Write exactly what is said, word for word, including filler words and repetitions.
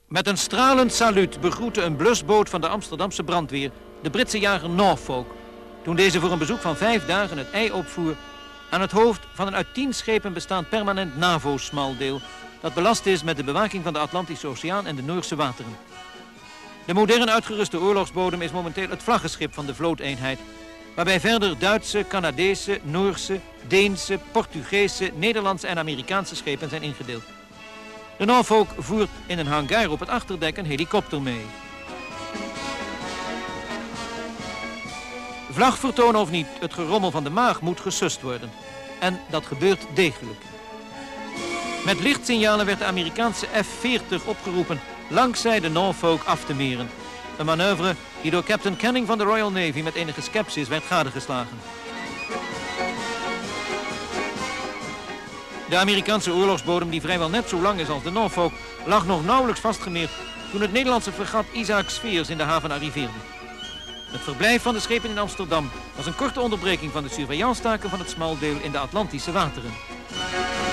Met een stralend saluut begroette een blusboot van de Amsterdamse brandweer de Britse jager Norfolk, toen deze voor een bezoek van vijf dagen het ei opvoer aan het hoofd van een uit tien schepen bestaand permanent NAVO-smaldeel dat belast is met de bewaking van de Atlantische Oceaan en de Noorse wateren. De modern uitgeruste oorlogsbodem is momenteel het vlaggenschip van de vlooteenheid, waarbij verder Duitse, Canadese, Noorse, Deense, Portugese, Nederlandse en Amerikaanse schepen zijn ingedeeld. De Norfolk voert in een hangar op het achterdek een helikopter mee. Vlag vertonen of niet, het gerommel van de maag moet gesust worden. En dat gebeurt degelijk. Met lichtsignalen werd de Amerikaanse F veertig opgeroepen langzij de Norfolk af te meren. Een manoeuvre die door Captain Canning van de Royal Navy met enige scepsis werd gadegeslagen. De Amerikaanse oorlogsbodem, die vrijwel net zo lang is als de Norfolk, lag nog nauwelijks vastgemeerd toen het Nederlandse fregat Isaac Sfeers in de haven arriveerde. Het verblijf van de schepen in Amsterdam was een korte onderbreking van de surveillancetaken van het smaldeel in de Atlantische wateren.